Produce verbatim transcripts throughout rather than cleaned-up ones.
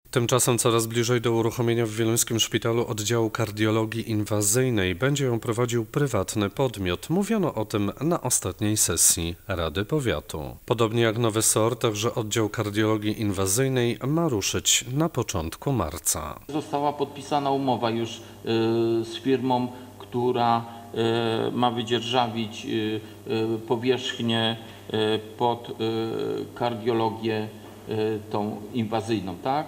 Tymczasem coraz bliżej do uruchomienia w wieluńskim szpitalu oddziału kardiologii inwazyjnej będzie ją prowadził prywatny podmiot. Mówiono o tym na ostatniej sesji Rady Powiatu. Podobnie jak Nowy Sor, także oddział kardiologii inwazyjnej ma ruszyć na początku marca. Została podpisana umowa już y, z firmą, która y, ma wydzierżawić y, y, powierzchnię y, pod y, kardiologię y, tą inwazyjną, tak?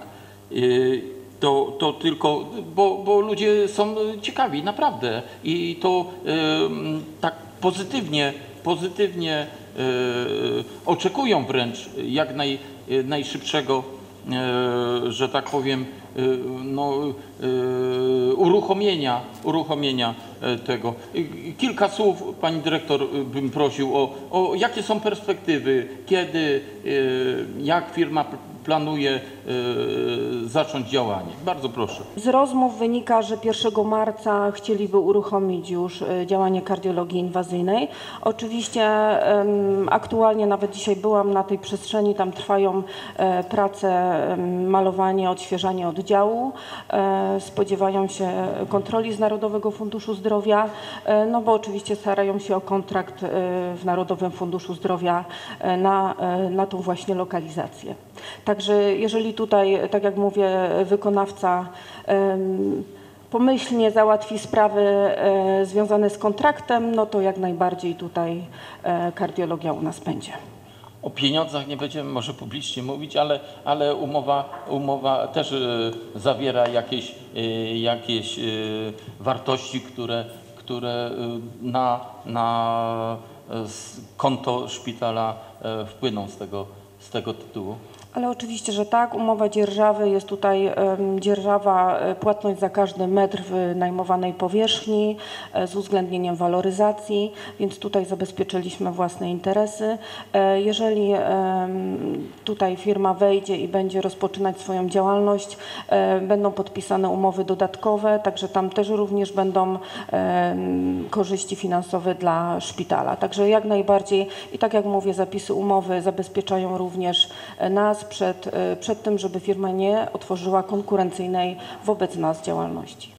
To, to tylko, bo, bo ludzie są ciekawi, naprawdę. I to y, tak pozytywnie, pozytywnie y, oczekują wręcz jak naj, najszybszego, y, że tak powiem, y, no, y, uruchomienia, uruchomienia tego. Kilka słów, pani dyrektor, bym prosił o, o jakie są perspektywy, kiedy, y, jak firma planuje y, zacząć działanie. Bardzo proszę. Z rozmów wynika, że pierwszego marca chcieliby uruchomić już y, działanie kardiologii inwazyjnej. Oczywiście y, aktualnie, nawet dzisiaj byłam na tej przestrzeni, tam trwają y, prace, y, malowanie, odświeżanie oddziału. Y, spodziewają się kontroli z Narodowego Funduszu Zdrowia, y, no bo oczywiście starają się o kontrakt y, w Narodowym Funduszu Zdrowia y, na, y, na tą właśnie lokalizację. Także jeżeli tutaj, tak jak mówię, wykonawca um, pomyślnie załatwi sprawy e, związane z kontraktem, no to jak najbardziej tutaj e, kardiologia u nas będzie. O pieniądzach nie będziemy może publicznie mówić, ale, ale umowa, umowa też y, zawiera jakieś, y, jakieś y, wartości, które, które y, na, na y, konto szpitala y, wpłyną z tego, z tego tytułu. Ale oczywiście, że tak. Umowa dzierżawy jest tutaj um, dzierżawa, płatność za każdy metr wynajmowanej powierzchni e, z uwzględnieniem waloryzacji, więc tutaj zabezpieczyliśmy własne interesy. E, jeżeli e, tutaj firma wejdzie i będzie rozpoczynać swoją działalność, e, będą podpisane umowy dodatkowe, także tam też również będą e, korzyści finansowe dla szpitala. Także jak najbardziej i tak jak mówię, zapisy umowy zabezpieczają również nas Przed, przed tym, żeby firma nie otworzyła konkurencyjnej wobec nas działalności.